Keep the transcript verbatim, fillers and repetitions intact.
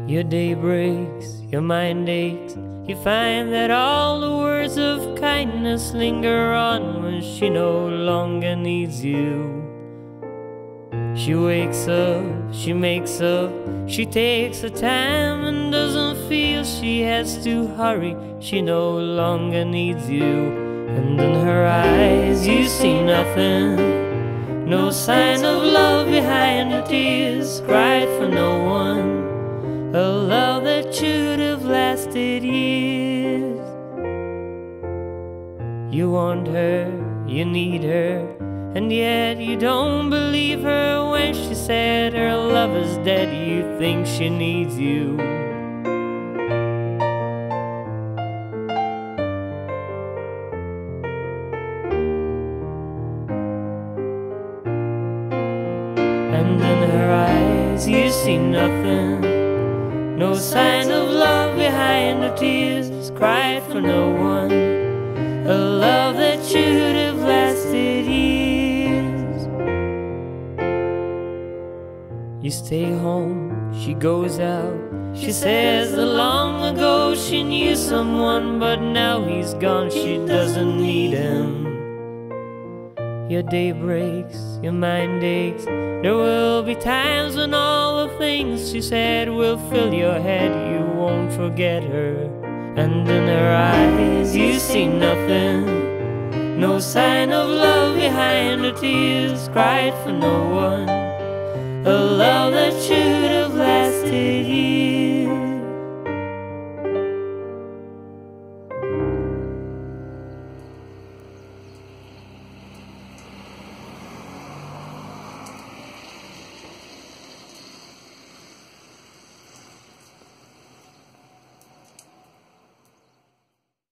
Your day breaks, your mind aches. You find that all the words of kindness linger on when she no longer needs you. She wakes up, she makes up, she takes her time and doesn't feel she has to hurry. She no longer needs you. And in her eyes you see nothing, no sign of love behind her tears, cried for no one. A love that should have lasted years. You want her, you need her, and yet you don't believe her when she said her love is dead. You think she needs you. And in her eyes you see nothing, no sign of love behind her tears, cried for no one. A love that should have lasted years. You stay home, she goes out. She says that long ago she knew someone, but now he's gone, she doesn't need him. Your day breaks, your mind aches. There will be times when all the things she said will fill your head. You won't forget her. And in her eyes you see nothing, no sign of love behind her tears, cried for no one. A love that